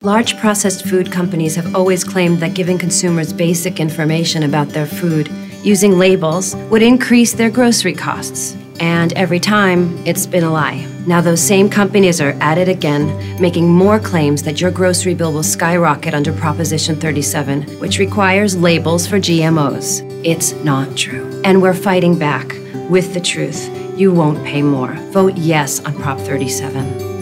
Large processed food companies have always claimed that giving consumers basic information about their food using labels would increase their grocery costs. And every time, it's been a lie. Now those same companies are at it again, making more claims that your grocery bill will skyrocket under Proposition 37, which requires labels for GMOs. It's not true. And we're fighting back with the truth. You won't pay more. Vote yes on Prop 37.